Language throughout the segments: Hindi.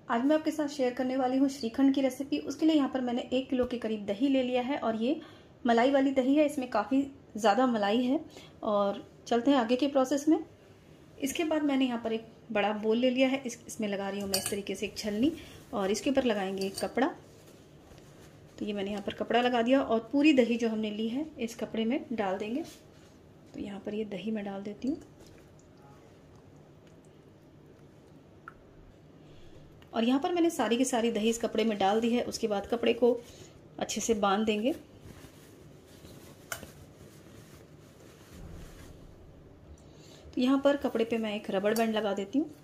आज मैं आपके साथ शेयर करने वाली हूँ श्रीखंड की रेसिपी। उसके लिए यहाँ पर मैंने 1 किलो के करीब दही ले लिया है और ये मलाई वाली दही है, इसमें काफ़ी ज़्यादा मलाई है। और चलते हैं आगे के प्रोसेस में। इसके बाद मैंने यहाँ पर एक बड़ा बोल ले लिया है, इसमें लगा रही हूँ मैं इस तरीके से एक छलनी और इसके ऊपर लगाएंगे एक कपड़ा। तो ये मैंने यहाँ पर कपड़ा लगा दिया और पूरी दही जो हमने ली है इस कपड़े में डाल देंगे। तो यहाँ पर ये दही मैं डाल देती हूँ और यहाँ पर मैंने सारी की सारी दही इस कपड़े में डाल दी है। उसके बाद कपड़े को अच्छे से बांध देंगे। तो यहाँ पर कपड़े पे मैं एक रबड़ बैंड लगा देती हूँ।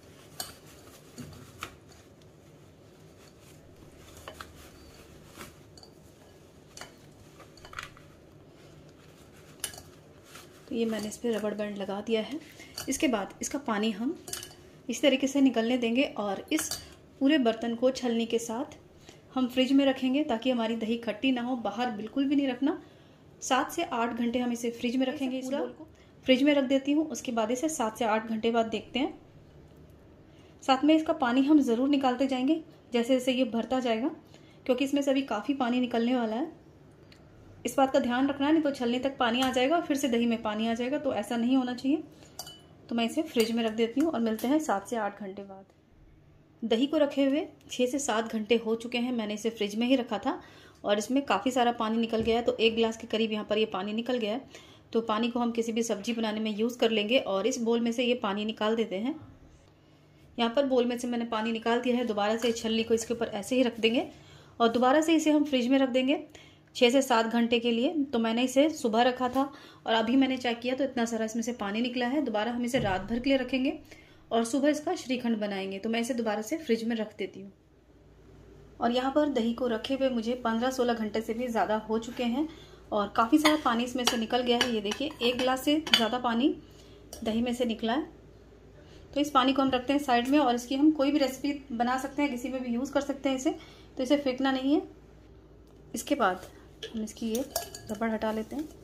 तो ये मैंने इस पर रबड़ बैंड लगा दिया है। इसके बाद इसका पानी हम इस तरीके से निकलने देंगे और इस पूरे बर्तन को छलनी के साथ हम फ्रिज में रखेंगे ताकि हमारी दही खट्टी ना हो। बाहर बिल्कुल भी नहीं रखना। 7 से 8 घंटे हम इसे फ्रिज में रखेंगे। इस बोल को फ्रिज में रख देती हूँ। उसके बाद इसे 7 से 8 घंटे बाद देखते हैं। साथ में इसका पानी हम ज़रूर निकालते जाएंगे जैसे जैसे ये भरता जाएगा, क्योंकि इसमें से अभी काफ़ी पानी निकलने वाला है। इस बात का ध्यान रखना है, नहीं तो छलनी तक पानी आ जाएगा और फिर से दही में पानी आ जाएगा, तो ऐसा नहीं होना चाहिए। तो मैं इसे फ्रिज में रख देती हूँ और मिलते हैं 7 से 8 घंटे बाद। दही को रखे हुए 6 से 7 घंटे हो चुके हैं। मैंने इसे फ्रिज में ही रखा था और इसमें काफ़ी सारा पानी निकल गया है। तो 1 गिलास के करीब यहाँ पर ये पानी निकल गया है। तो पानी को हम किसी भी सब्जी बनाने में यूज़ कर लेंगे और इस बोल में से ये पानी निकाल देते हैं। यहाँ पर बोल में से मैंने पानी निकाल दिया है। दोबारा से छलनी को इसके ऊपर ऐसे ही रख देंगे और दोबारा से इसे हम फ्रिज में रख देंगे 6 से 7 घंटे के लिए। तो मैंने इसे सुबह रखा था और अभी मैंने चेक किया तो इतना सारा इसमें से पानी निकला है। दोबारा हम इसे रात भर के लिए रखेंगे और सुबह इसका श्रीखंड बनाएंगे। तो मैं इसे दोबारा से फ्रिज में रख देती हूँ। और यहाँ पर दही को रखे हुए मुझे 15-16 घंटे से भी ज़्यादा हो चुके हैं और काफ़ी सारा पानी इसमें से निकल गया है। ये देखिए 1 गिलास से ज़्यादा पानी दही में से निकला है। तो इस पानी को हम रखते हैं साइड में और इसकी हम कोई भी रेसिपी बना सकते हैं, किसी में भी यूज़ कर सकते हैं इसे। तो इसे फेंकना नहीं है। इसके बाद हम इसकी ये रबड़ हटा लेते हैं।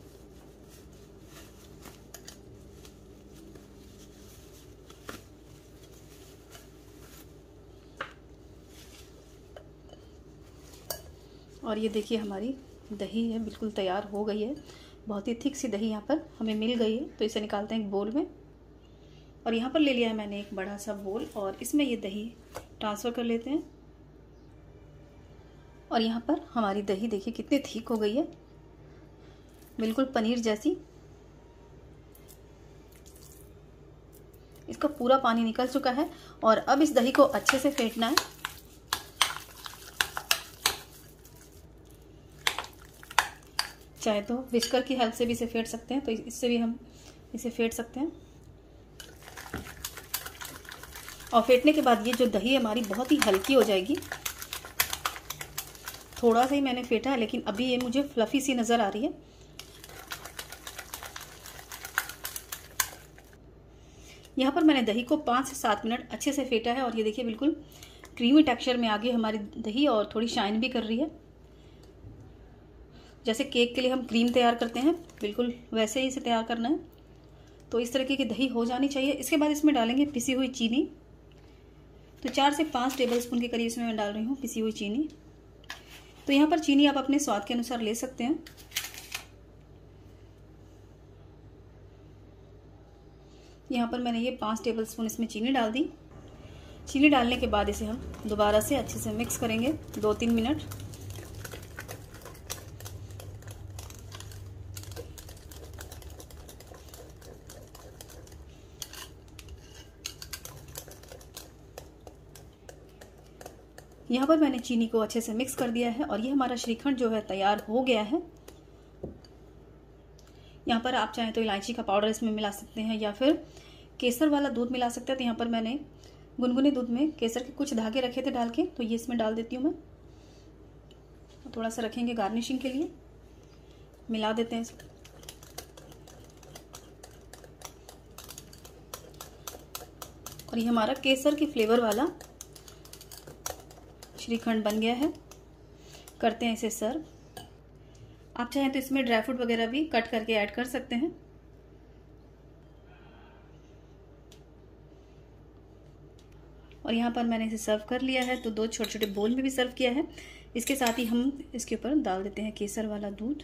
और ये देखिए हमारी दही है बिल्कुल तैयार हो गई है। बहुत ही थिक सी दही यहाँ पर हमें मिल गई है। तो इसे निकालते हैं एक बोल में और यहाँ पर ले लिया है मैंने एक बड़ा सा बोल और इसमें ये दही ट्रांसफ़र कर लेते हैं। और यहाँ पर हमारी दही देखिए कितनी थिक हो गई है, बिल्कुल पनीर जैसी। इसका पूरा पानी निकल चुका है और अब इस दही को अच्छे से फेंटना है। चाहे तो विस्कर की हेल्प से भी इसे फेंट सकते हैं, तो इससे भी हम इसे फेंट सकते हैं। और फेंटने के बाद ये जो दही हमारी बहुत ही हल्की हो जाएगी। थोड़ा सा ही मैंने फेंटा है लेकिन अभी ये मुझे फ्लफी सी नज़र आ रही है। यहाँ पर मैंने दही को 5 से 7 मिनट अच्छे से फेंटा है और ये देखिए बिल्कुल क्रीमी टेक्सचर में आ गई हमारी दही और थोड़ी शाइन भी कर रही है। जैसे केक के लिए हम क्रीम तैयार करते हैं बिल्कुल वैसे ही इसे तैयार करना है। तो इस तरीके की दही हो जानी चाहिए। इसके बाद इसमें डालेंगे पिसी हुई चीनी। तो 4 से 5 टेबल स्पून के करीब इसमें मैं डाल रही हूँ पिसी हुई चीनी। तो यहाँ पर चीनी आप अपने स्वाद के अनुसार ले सकते हैं। यहाँ पर मैंने ये 5 टेबल स्पून इसमें चीनी डाल दी। चीनी डालने के बाद इसे हम दोबारा से अच्छे से मिक्स करेंगे 2-3 मिनट। यहाँ पर मैंने चीनी को अच्छे से मिक्स कर दिया है और ये हमारा श्रीखंड जो है तैयार हो गया है। यहाँ पर आप चाहें तो इलायची का पाउडर इसमें मिला सकते हैं या फिर केसर वाला दूध मिला सकते हैं। तो यहाँ पर मैंने गुनगुने दूध में केसर के कुछ धागे रखे थे डाल के, तो ये इसमें डाल देती हूँ मैं। थोड़ा सा रखेंगे गार्निशिंग के लिए, मिला देते हैं इसको। और ये हमारा केसर के फ्लेवर वाला श्रीखंड बन गया है। करते हैं इसे सर्व। आप चाहें तो इसमें ड्राई फ्रूट वगैरह भी कट करके ऐड कर सकते हैं। और यहाँ पर मैंने इसे सर्व कर लिया है। तो 2 छोटे छोटे बोल में भी सर्व किया है। इसके साथ ही हम इसके ऊपर डाल देते हैं केसर वाला दूध।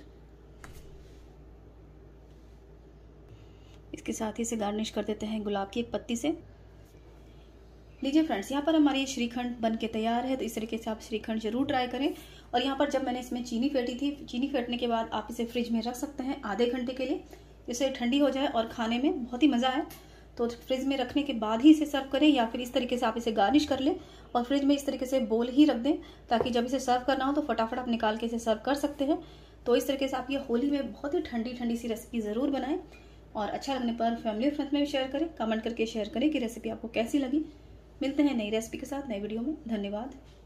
इसके साथ ही इसे गार्निश कर देते हैं गुलाब की एक पत्ती से। लीजिए फ्रेंड्स, यहाँ पर हमारी श्रीखंड बन के तैयार है। तो इस तरीके से आप श्रीखंड जरूर ट्राई करें। और यहाँ पर जब मैंने इसमें चीनी फेंटी थी, चीनी फेंटने के बाद आप इसे फ्रिज में रख सकते हैं आधे घंटे के लिए, जिससे ठंडी हो जाए और खाने में बहुत ही मज़ा आए। तो फ्रिज में रखने के बाद ही इसे सर्व करें, या फिर इस तरीके से आप इसे गार्निश कर लें और फ्रिज में इस तरीके से बोल ही रख दें, ताकि जब इसे सर्व करना हो तो फटाफट आप निकाल के इसे सर्व कर सकते हैं। तो इस तरीके से आप ये होली में बहुत ही ठंडी ठंडी सी रेसिपी ज़रूर बनाएं और अच्छा लगने पर फैमिली और फ्रेंड्स में भी शेयर करें। कमेंट करके शेयर करें कि रेसिपी आपको कैसी लगी। मिलते हैं नई रेसिपी के साथ नई वीडियो में। धन्यवाद।